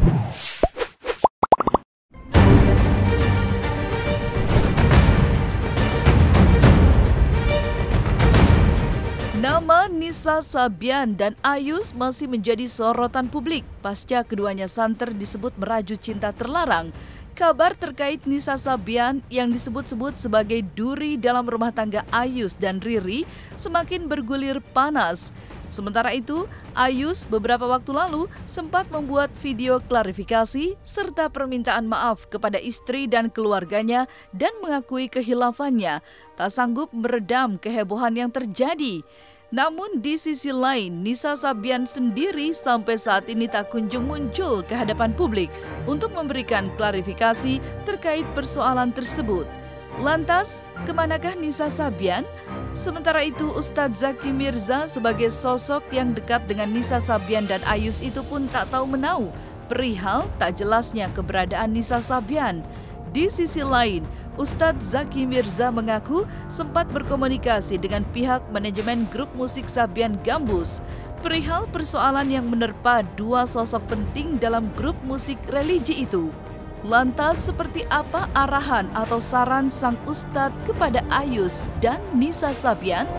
Nama Nisa Sabian dan Ayus masih menjadi sorotan publik pasca keduanya santer disebut merajut cinta terlarang. Kabar terkait Nisa Sabian yang disebut-sebut sebagai duri dalam rumah tangga Ayus dan Riri semakin bergulir panas. Sementara itu, Ayus beberapa waktu lalu sempat membuat video klarifikasi serta permintaan maaf kepada istri dan keluarganya dan mengakui kehilafannya, tak sanggup meredam kehebohan yang terjadi. Namun di sisi lain, Nisa Sabian sendiri sampai saat ini tak kunjung muncul ke hadapan publik untuk memberikan klarifikasi terkait persoalan tersebut. Lantas, kemanakah Nisa Sabian? Sementara itu, Ustadz Zaki Mirza sebagai sosok yang dekat dengan Nisa Sabian dan Ayus itu pun tak tahu menau perihal tak jelasnya keberadaan Nisa Sabian. Di sisi lain, Ustadz Zaki Mirza mengaku sempat berkomunikasi dengan pihak manajemen grup musik Sabian Gambus perihal persoalan yang menerpa dua sosok penting dalam grup musik religi itu. Lantas seperti apa arahan atau saran sang Ustadz kepada Ayus dan Nisa Sabian?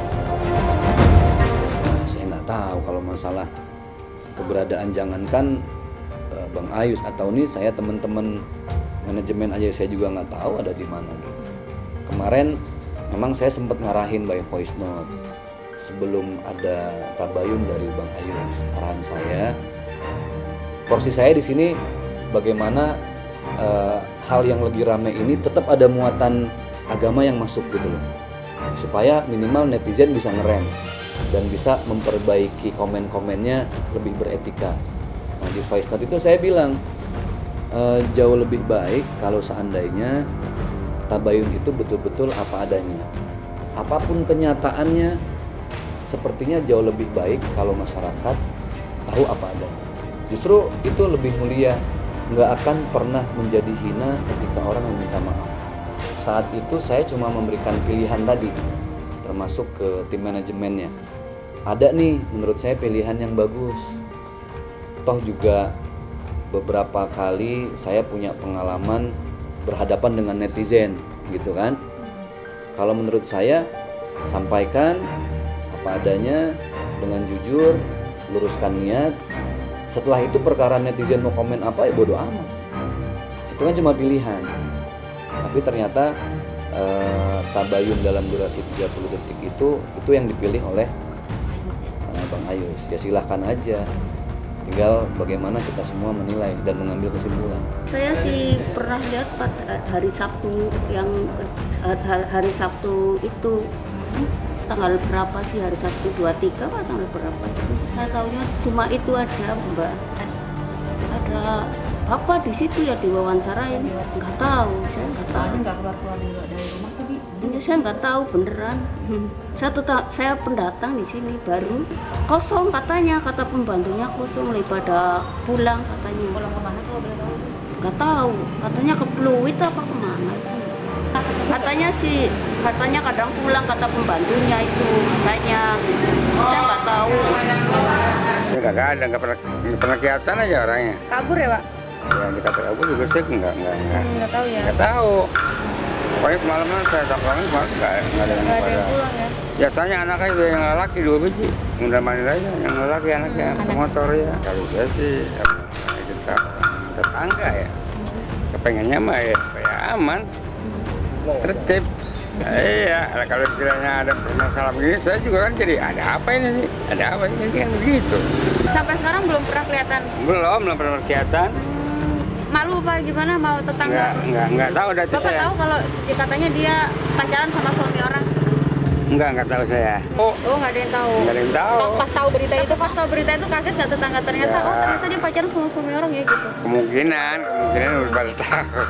Saya nggak tahu kalau masalah keberadaan, jangankan Bang Ayus atau ini, saya teman-teman manajemen aja saya juga nggak tahu ada di mana. Kemarin memang saya sempat ngarahin by voice note sebelum ada tabayun dari Bang Ayus. Arahan saya, porsi saya di sini bagaimana hal yang lagi rame ini tetap ada muatan agama yang masuk gitu loh, supaya minimal netizen bisa ngerem dan bisa memperbaiki komen-komennya lebih beretika. Nah, di voice note itu saya bilang jauh lebih baik kalau seandainya tabayun itu betul-betul apa adanya. Apapun kenyataannya, sepertinya jauh lebih baik kalau masyarakat tahu apa adanya. Justru itu lebih mulia, nggak akan pernah menjadi hina ketika orang meminta maaf. Saat itu saya cuma memberikan pilihan tadi, termasuk ke tim manajemennya. Ada nih menurut saya pilihan yang bagus. Toh juga beberapa kali saya punya pengalaman berhadapan dengan netizen gitu kan. Kalau menurut saya, sampaikan apa adanya dengan jujur, luruskan niat. Setelah itu perkara netizen mau komen apa ya bodo amat. Itu kan cuma pilihan. Tapi ternyata tabayun dalam durasi 30 detik itu yang dipilih oleh Bang Ayus. Ya silahkan aja. Tinggal bagaimana kita semua menilai dan mengambil kesimpulan. Saya sih pernah lihat pas hari Sabtu hari Sabtu itu tanggal berapa sih, hari Sabtu 23 atau tanggal berapa itu? Saya tahunya cuma itu aja, Mbak. Ada apa di situ ya diwawancarain? Nggak tahu, saya nggak tahu. Nggak keluar dari rumah tadi? Ini saya nggak tahu beneran. Saya pendatang di sini baru, kosong katanya, kata pembantunya kosong, pada pulang katanya. Pulang kemana kalau boleh tahu? Nggak tahu, katanya ke Pluit apa kemana itu. Katanya kadang pulang, kata pembantunya itu katanya. Saya nggak tahu. Ya nggak pernah kelihatan aja orangnya. Kabur ya, Pak? Ya dikata kabur juga sih nggak tahu ya. Nggak tahu. Pokoknya semalaman saya teleponin semalam nggak ada yang pulang ya. Biasanya anaknya itu yang laki 2 biji, udah mandi aja yang laki anaknya motor ya. Kalau saya sih kita tetangga ya, kepengennya mah ya supaya aman, tertib. Iya, kalau istilahnya ada permasalahan begini, saya juga kan jadi ada apa ini sih? Ada apa ini sih kan begitu. Sampai sekarang belum pernah kelihatan? Belum pernah kelihatan. Malu apa gimana mau tetangga? Enggak tahu dari saya. Bapak tahu kalau katanya dia pacaran sama suami orang? Enggak tahu saya. Oh, nggak ada yang tahu. Nggak ada yang tahu. Pas tahu berita itu kaget nggak tetangga ternyata? Ya. Oh, ternyata dia pacaran sama suami orang ya gitu. Kemungkinan udah pada tahu.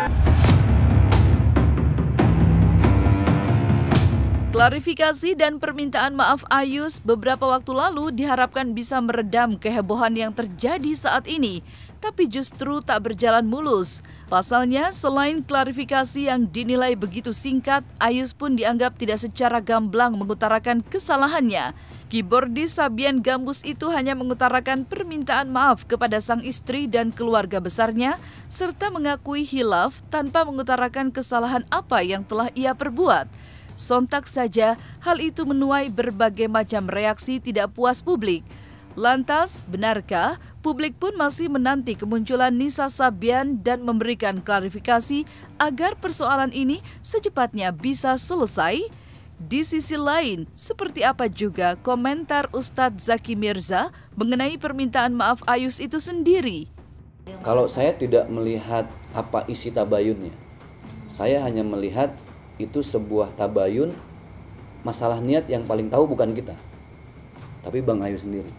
Klarifikasi dan permintaan maaf Ayus beberapa waktu lalu diharapkan bisa meredam kehebohan yang terjadi saat ini. tapi justru tak berjalan mulus. Pasalnya, selain klarifikasi yang dinilai begitu singkat, Ayus pun dianggap tidak secara gamblang mengutarakan kesalahannya. Keyboardis Sabian Gambus itu hanya mengutarakan permintaan maaf kepada sang istri dan keluarga besarnya, serta mengakui hilaf tanpa mengutarakan kesalahan apa yang telah ia perbuat. Sontak saja, hal itu menuai berbagai macam reaksi tidak puas publik. Lantas, benarkah publik pun masih menanti kemunculan Nisa Sabian dan memberikan klarifikasi agar persoalan ini secepatnya bisa selesai? Di sisi lain, seperti apa juga komentar Ustadz Zaki Mirza mengenai permintaan maaf Ayus itu sendiri? Kalau saya tidak melihat apa isi tabayunnya, saya hanya melihat itu sebuah tabayun, masalah niat yang paling tahu bukan kita, tapi Bang Ayus sendiri.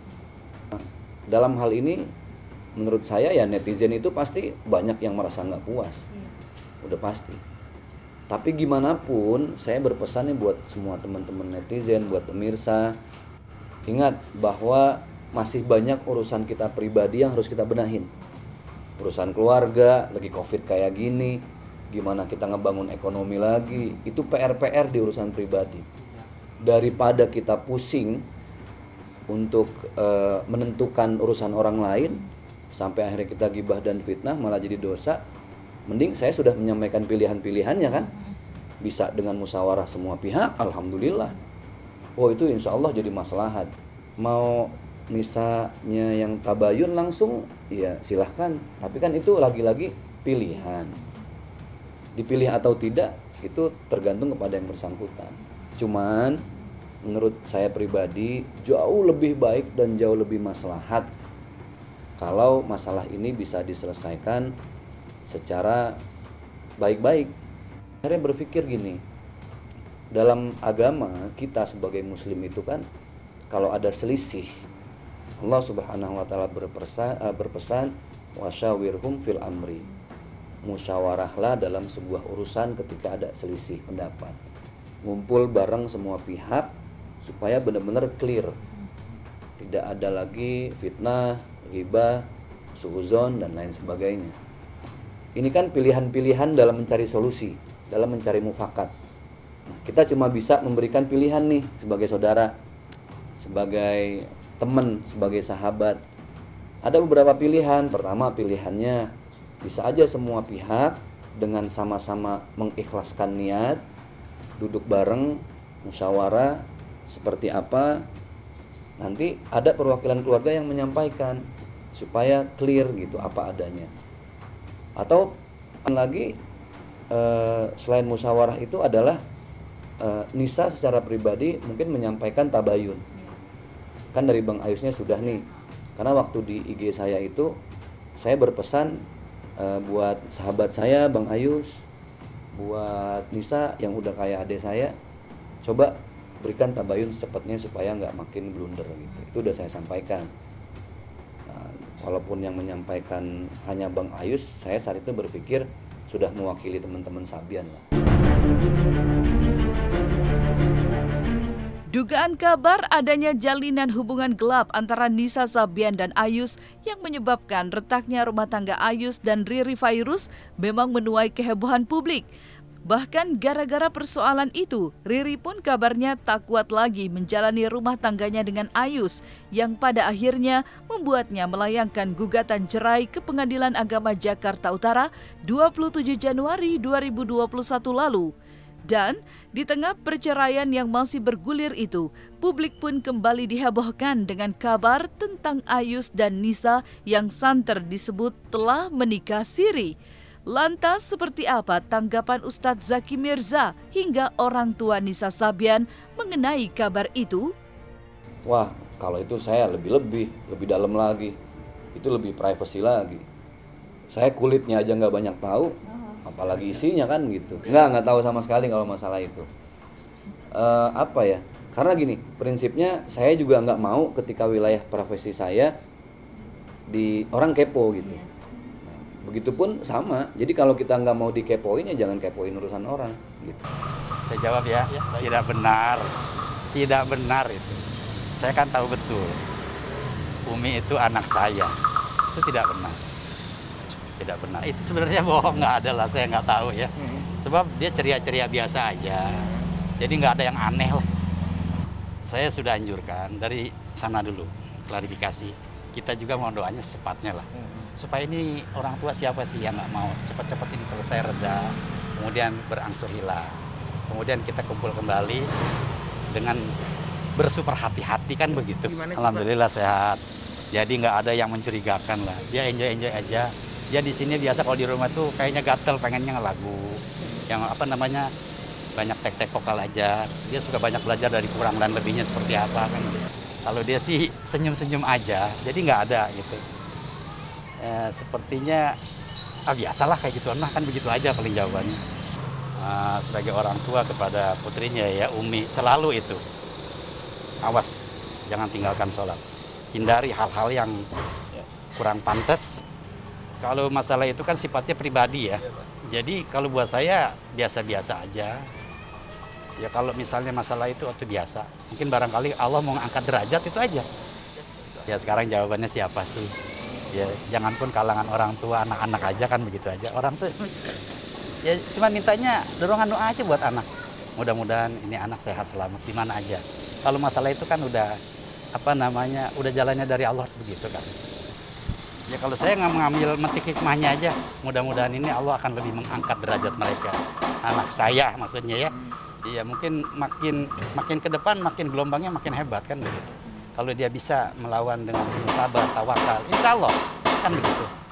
Dalam hal ini, menurut saya ya netizen itu pasti banyak yang merasa nggak puas, udah pasti. Tapi gimana pun, saya berpesan nih buat semua teman-teman netizen, buat pemirsa, ingat bahwa masih banyak urusan kita pribadi yang harus kita benahin. Urusan keluarga, lagi COVID kayak gini, gimana kita ngebangun ekonomi lagi, itu PR-PR di urusan pribadi. Daripada kita pusing untuk menentukan urusan orang lain sampai akhirnya kita gibah dan fitnah malah jadi dosa, mending saya sudah menyampaikan pilihan-pilihannya kan, bisa dengan musyawarah semua pihak, alhamdulillah. Oh itu insya Allah jadi maslahat. Mau Nisanya yang tabayun langsung, ya silahkan. Tapi kan itu lagi-lagi pilihan. Dipilih atau tidak itu tergantung kepada yang bersangkutan. Cuman menurut saya pribadi jauh lebih baik dan jauh lebih maslahat kalau masalah ini bisa diselesaikan secara baik-baik. Akhirnya berpikir gini, dalam agama kita sebagai muslim itu kan kalau ada selisih, Allah Subhanahu wa taala berpesan wasyawirhum fil amri. Musyawarahlah dalam sebuah urusan ketika ada selisih pendapat. Ngumpul bareng semua pihak supaya benar-benar clear, tidak ada lagi fitnah, ghibah, suuzon dan lain sebagainya. Ini kan pilihan-pilihan dalam mencari solusi, dalam mencari mufakat. Nah, kita cuma bisa memberikan pilihan nih sebagai saudara, sebagai teman, sebagai sahabat. Ada beberapa pilihan. Pertama, pilihannya bisa aja semua pihak dengan sama-sama mengikhlaskan niat, duduk bareng, musyawarah seperti apa, nanti ada perwakilan keluarga yang menyampaikan supaya clear gitu apa adanya. Atau lagi selain musyawarah itu adalah Nisa secara pribadi mungkin menyampaikan tabayun. Kan dari Bang Ayusnya sudah nih, karena waktu di IG saya itu saya berpesan buat sahabat saya Bang Ayus, buat Nisa yang udah kayak adik saya, coba berikan tabayun secepatnya supaya nggak makin blunder gitu. Itu udah saya sampaikan. Nah, walaupun yang menyampaikan hanya Bang Ayus, saya saat itu berpikir sudah mewakili teman-teman Sabian lah. Dugaan kabar adanya jalinan hubungan gelap antara Nisa Sabian dan Ayus yang menyebabkan retaknya rumah tangga Ayus dan Riri Fairuz memang menuai kehebohan publik. Bahkan gara-gara persoalan itu, Riri pun kabarnya tak kuat lagi menjalani rumah tangganya dengan Ayus, yang pada akhirnya membuatnya melayangkan gugatan cerai ke Pengadilan Agama Jakarta Utara 27 Januari 2021 lalu. Dan di tengah perceraian yang masih bergulir itu, publik pun kembali dihebohkan dengan kabar tentang Ayus dan Nisa yang santer disebut telah menikah siri. Lantas seperti apa tanggapan Ustadz Zaki Mirza hingga orang tua Nisa Sabian mengenai kabar itu? Wah, kalau itu saya lebih dalam lagi. Itu lebih privacy lagi. Saya kulitnya aja nggak banyak tahu, apalagi isinya kan gitu. Nggak tahu sama sekali kalau masalah itu. Apa ya? Karena gini, prinsipnya saya juga nggak mau ketika wilayah profesi saya di orang kepo gitu. Begitupun sama. Jadi kalau kita nggak mau dikepoin ya jangan kepoin urusan orang. Gitu. Saya jawab ya, tidak benar, tidak benar itu. Saya kan tahu betul, Umi itu anak saya, itu tidak benar. Tidak benar. Itu sebenarnya bohong, nggak ada lah, saya nggak tahu ya. Sebab dia ceria-ceria biasa aja. Jadi nggak ada yang aneh lah. Saya sudah anjurkan dari sana dulu, klarifikasi. Kita juga mau doanya secepatnya lah. Supaya ini orang tua siapa sih yang nggak mau cepat-cepat ini selesai reda, kemudian berangsur hilang. Kemudian kita kumpul kembali dengan bersuper hati-hati kan begitu. Alhamdulillah sehat. Jadi nggak ada yang mencurigakan lah. Dia enjoy aja. Dia di sini biasa kalau di rumah tuh kayaknya gatel pengennya ngelagu. Yang apa namanya banyak tek-tek vokal aja. Dia suka banyak belajar dari kurang dan lebihnya seperti apa kan. Kalau dia sih senyum-senyum aja. Jadi nggak ada gitu. Sepertinya biasalah kayak gitu. Nah kan begitu aja paling jawabannya. Sebagai orang tua kepada putrinya ya Umi selalu itu. Awas, jangan tinggalkan sholat. Hindari hal-hal yang kurang pantas. Kalau masalah itu kan sifatnya pribadi ya. Jadi kalau buat saya biasa-biasa aja. Ya kalau misalnya masalah itu biasa. Mungkin barangkali Allah mau angkat derajat itu aja. Ya sekarang jawabannya siapa sih? Ya jangan pun kalangan orang tua, anak-anak aja kan begitu aja. Orang tuh ya cuma mintanya dorongan doa aja buat anak. Mudah-mudahan ini anak sehat selamat di mana aja. Kalau masalah itu kan udah udah jalannya dari Allah begitu kan. Ya kalau saya nggak mengambil metik hikmahnya aja, mudah-mudahan ini Allah akan lebih mengangkat derajat mereka. Anak saya maksudnya ya. Iya mungkin makin ke depan makin gelombangnya makin hebat kan begitu. Kalau dia bisa melawan dengan sabar, tawakal, insya Allah kan begitu.